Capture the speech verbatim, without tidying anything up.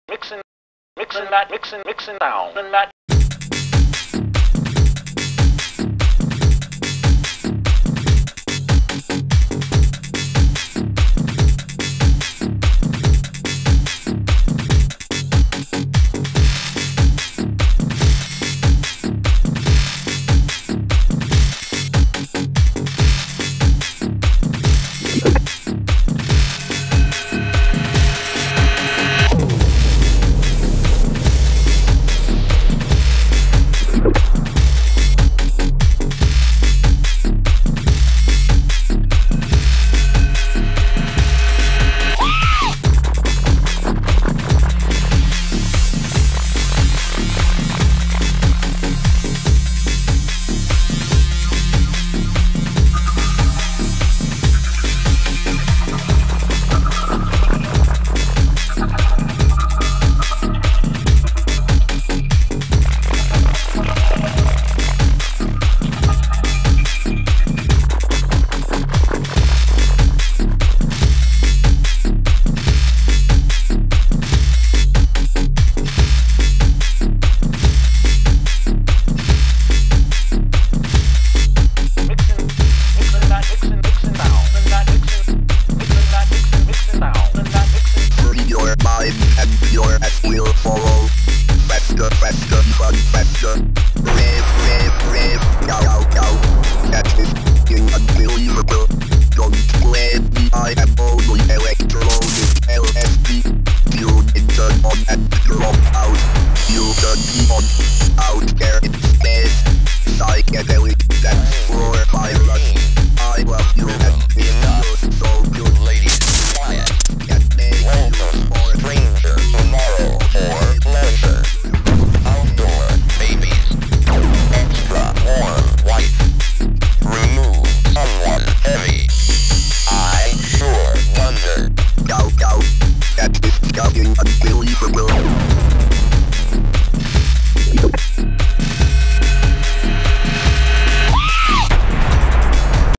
mixing, mixing that, mixing, mixing down, and that. And your ass will follow. Faster, faster, run faster. Rave, rave, rave, go, go, go. That is fucking unbelievable. Don't blame me, I am only electronic L S D. Tune in, turn on and drop out. You turn me on, out there in space. Psychedelic dance floor virus. I love you and feel so good. Ladies, quiet. Welcome, stranger, tomorrow for pleasure. Outdoor babies. Extra warm wife. Remove someone heavy. I sure wonder. Go, go. That is fucking unbelievable.